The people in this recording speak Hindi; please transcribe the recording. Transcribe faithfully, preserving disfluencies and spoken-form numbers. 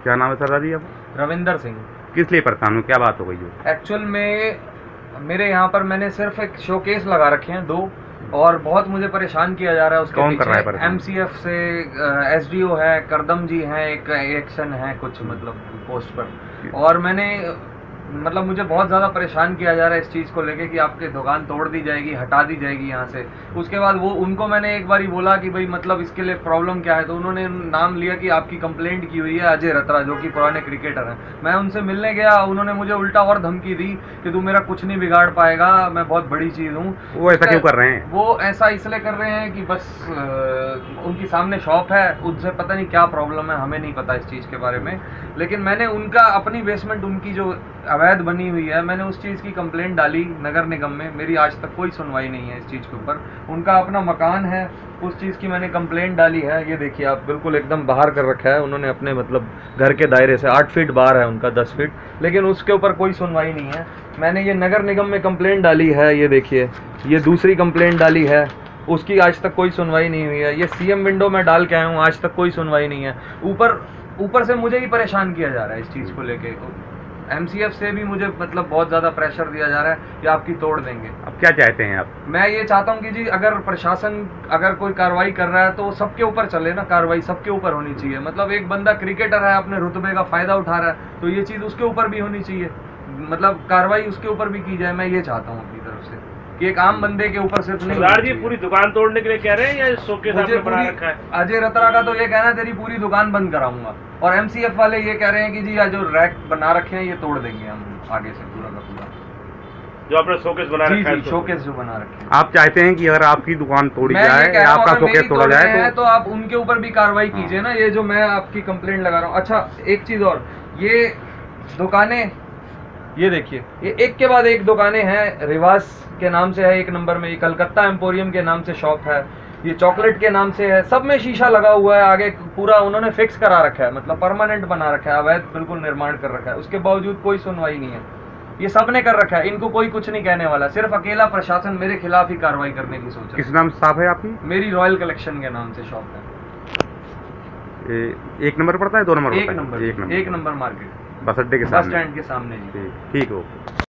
क्या नाम है सरदार जी आप? रविंदर सिंह। किस लिए परेशान हो, क्या बात हो गई जो? एक्चुअल में मेरे यहाँ पर मैंने सिर्फ एक शोकेस लगा रखे हैं दो, और बहुत मुझे परेशान किया जा रहा है उसके कौन कर रहा है पीछे। परेशान? एमसीएफ से एसडीओ है, करदम जी हैं, एक एक्शन है कुछ मतलब पोस्ट पर, और मैंने मतलब मुझे बहुत ज़्यादा परेशान किया जा रहा है इस चीज़ को लेके कि आपकी दुकान तोड़ दी जाएगी, हटा दी जाएगी यहाँ से। उसके बाद वो उनको मैंने एक बारी बोला कि भाई मतलब इसके लिए प्रॉब्लम क्या है, तो उन्होंने नाम लिया कि आपकी कंप्लेंट की हुई है अजय रतरा, जो कि पुराने क्रिकेटर हैं। मैं उनसे मिलने गया, उन्होंने मुझे उल्टा और धमकी दी कि तू मेरा कुछ नहीं बिगाड़ पाएगा, मैं बहुत बड़ी चीज़ हूँ। वो ऐसा क्यों कर रहे हैं? वो ऐसा इसलिए कर रहे हैं कि बस आ, उनकी सामने शॉप है, उनसे पता नहीं क्या प्रॉब्लम है, हमें नहीं पता इस चीज़ के बारे में। लेकिन मैंने उनका अपनी बेसमेंट उनकी जो अवैध बनी हुई है, मैंने उस चीज़ की कंप्लेंट डाली नगर निगम में। मेरी आज तक कोई सुनवाई नहीं है इस चीज़ के ऊपर। उनका अपना मकान है, उस चीज़ की मैंने कंप्लेंट डाली है। ये देखिए आप, बिल्कुल एकदम बाहर कर रखा है उन्होंने अपने मतलब घर के दायरे से, आठ फीट बाहर है उनका, दस फीट, लेकिन उसके ऊपर कोई सुनवाई नहीं है। मैंने ये नगर निगम में कंप्लेंट डाली है, ये देखिए, ये दूसरी कंप्लेंट डाली है, उसकी आज तक कोई सुनवाई नहीं हुई है। ये सीएम विंडो में डाल के आया हूँ, आज तक कोई सुनवाई नहीं है। ऊपर ऊपर से मुझे ही परेशान किया जा रहा है इस चीज़ को लेके। एमसीएफ से भी मुझे मतलब बहुत ज़्यादा प्रेशर दिया जा रहा है कि आपकी तोड़ देंगे। अब क्या चाहते हैं आप? मैं ये चाहता हूँ कि जी अगर प्रशासन अगर कोई कार्रवाई कर रहा है तो सबके ऊपर चले ना, कार्रवाई सबके ऊपर होनी चाहिए। मतलब एक बंदा क्रिकेटर है, अपने रुतबे का फ़ायदा उठा रहा है, तो ये चीज़ उसके ऊपर भी होनी चाहिए, मतलब कार्रवाई उसके ऊपर भी की जाए। मैं ये चाहता हूँ अपनी तरफ से कि एक आम बंदे के ऊपर सिर्फ नहीं। सरदार जी पूरी दुकान तोड़ने के लिए कह रहे हैं या शोकेस आपने बना रखा है? अजय रतरा का तो ये कहना है तेरी पूरी दुकान बंद कराऊंगा, और एमसीएफ वाले ये कह रहे हैं कि जी जो रैक बना रखे हैं ये तोड़ देंगे हम आगे से पूरा का पूरा, जो आपने शोकेस बना रखा है। शोकेस जो बना रखे हैं। आप चाहते हैं कि अगर आपकी दुकान तोड़ी जाए या आपका शोकेस तोड़ा जाए तो, तो आप उनके ऊपर भी कार्रवाई कीजिए ना। ये जो मैं आपकी कंप्लेंट लगा रहा हूँ। अच्छा एक चीज और, ये दुकानें ये देखिए, ये एक के बाद एक दुकानें हैं। रिवास के नाम से है एक नंबर में, ये कलकत्ता एम्पोरियम के नाम से शॉप है, ये चॉकलेट के नाम से है, सब में शीशा लगा हुआ है। आगे पूरा उन्होंने फिक्स करा रखा है, मतलब परमानेंट बना रखा है, अवैध बिल्कुल निर्माण कर रखा है। उसके बावजूद कोई सुनवाई नहीं है। ये सब ने कर रखा है, इनको कोई कुछ नहीं कहने वाला। सिर्फ अकेला प्रशासन मेरे खिलाफ ही कार्रवाई करने की सोच है। किस नाम शॉप है आपकी? मेरी रॉयल कलेक्शन के नाम से शॉप है। एक नंबर पड़ता है, दो नंबर? एक नंबर, एक नंबर, एक नंबर मार्केट, बस अड्डे के बस स्टैंड के सामने। ठीक हो।